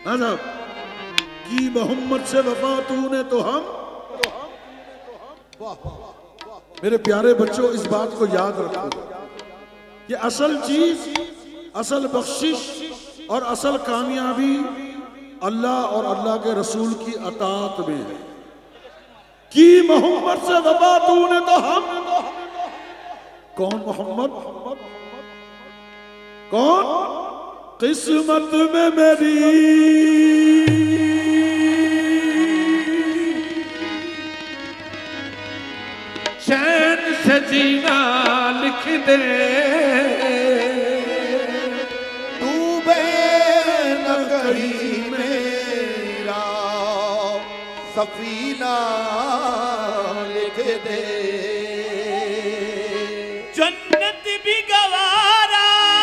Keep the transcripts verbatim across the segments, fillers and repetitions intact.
कि मोहम्मद से वफा तूने तो हम। मेरे प्यारे बच्चों, इस बात को याद रखो कि असल चीज, असल बख्शिश और असल कामयाबी अल्लाह और अल्लाह के रसूल की अताअत में है। कि मोहम्मद से वफा तूने तो हम। कौन मोहम्मद? कौन? किस्मत में मेरी चैन से जीना लिख दे, डूबे न कहीं मेरा सफीना लिख दे। जन्नत भी गवारा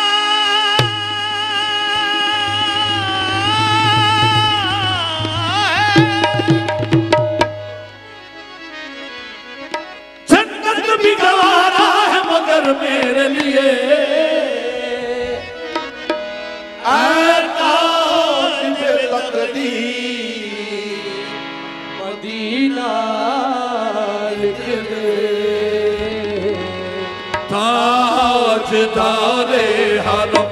गवारा है मगर मेरे लिए मदीना लिख दे। ताजदारे हरम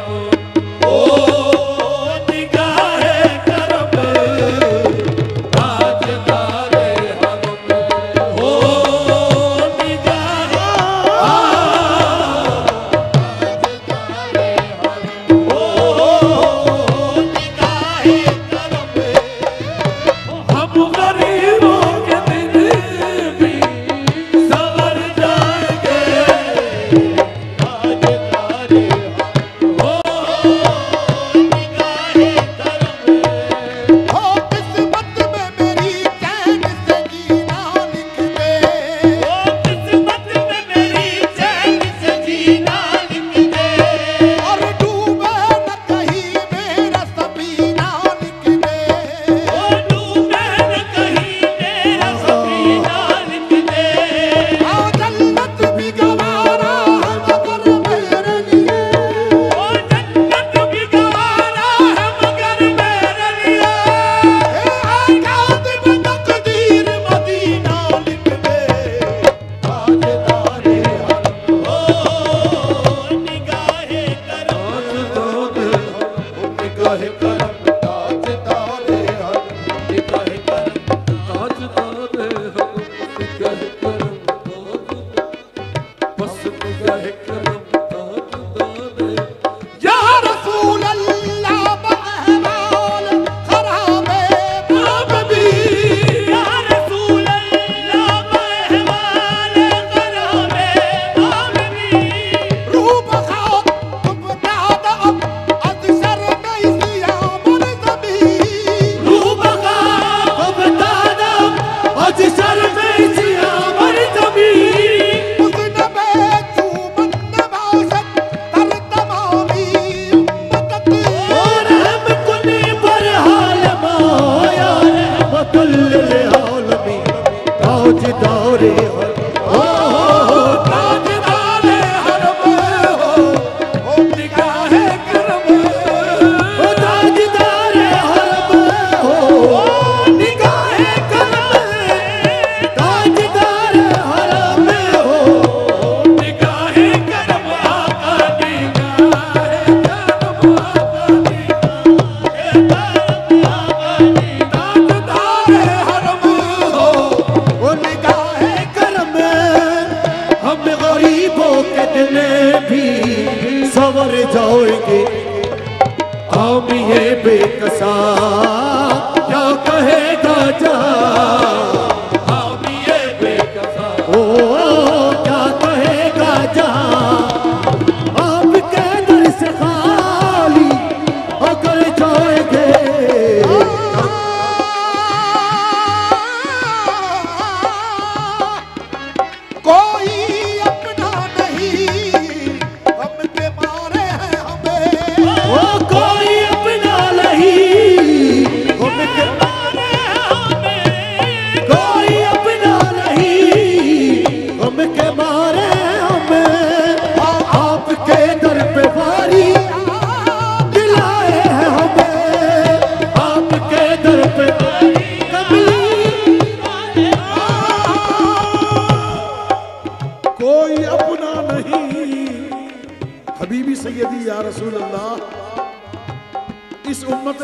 कोई अपना नहीं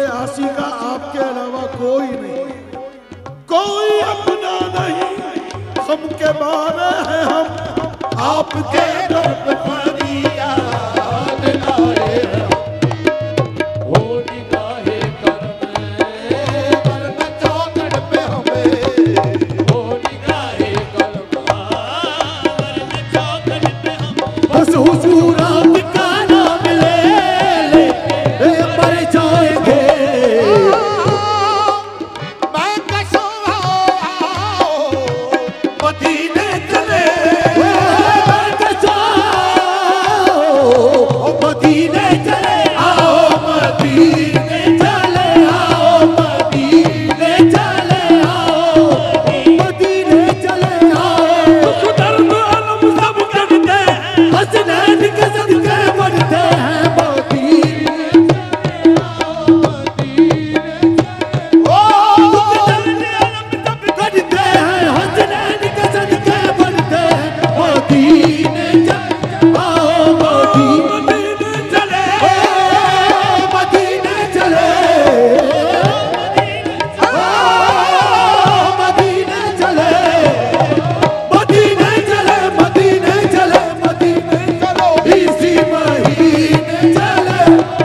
आसी का आपके अलावा कोई नहीं, कोई अपना नहीं, हम के मारे हैं हम आपके दर पे फरियाद लाए हैं। हो निगाहे करम वरना चौखट पे हमें हो निगाहे करम वरना चौखट पे हम बस हुजूर आपका नाम ले ले ले मर जाएंगे। मैं कसम मदीने चले, मैं कसम मदीने चले, आओ मदीने चले, आओ मदीने चले, आओ मदीने चले, आओ दर्द अलम सब करते हैं हसनैन के सदके बढ़ते हैं मदीने ओ बढ़ते हैं हसनैन के सदके बढ़ते हैं मदीने चले, आओ मदीने चले ओ मदीने चले, ओ मदीने चले, मदीने चले, मदीने चले, मदीने चलो इसी महीने चले,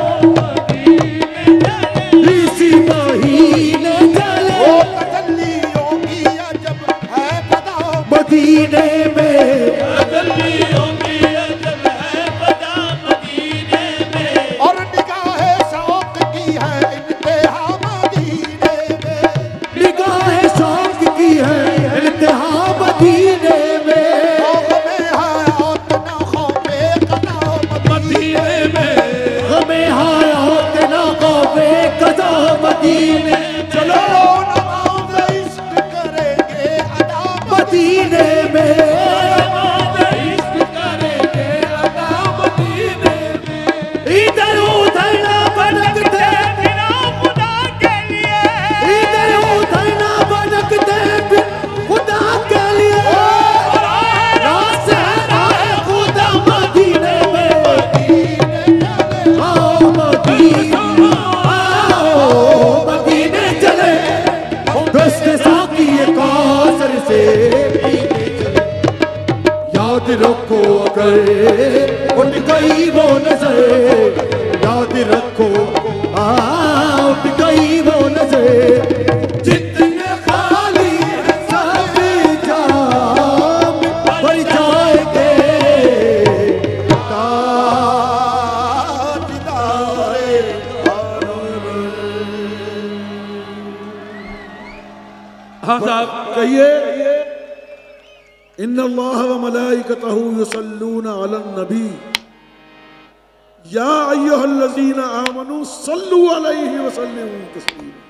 इसी महीने चले। ओ तजल्लियों की अजब है बदा मदीने में, तजल्लियों की अजब है बदा मदीने में। और निगाहे शौक की है इंतहा मदीने में, निगाहे शौक की है इंतहा मदीने में। हमें हयात न खौफे कदा मदीने में, हमें हयात न खौफे कदा मदीने। चलो नमाज़ इश्क करेंगे अदा मदीने में, इश्क करेंगे अदा मदीने में। इधर उधर ना भटकते, बिना खुदा के लिए इधर उधर ना भटकते फिर खुदा के लिए। रास है राह खुदा मदीने में, आओ मदीने, आओ मदीने चले, दस्त साकी कौसर से पीने चले। याद रखो अगर उठ गई वो नजर, याद रखो आ उठ गई वो नजर, जितने खाली हैं सब जाम भर जाएंगे। ताजदारे हाँ साहब कहिए इन्नल्लाह व मलाइकतहु युसल्लूना अलन नबी या अय्युहल्लज़ीना आमनू सल्लू अलैहि व सल्लिमू तस्लीमा।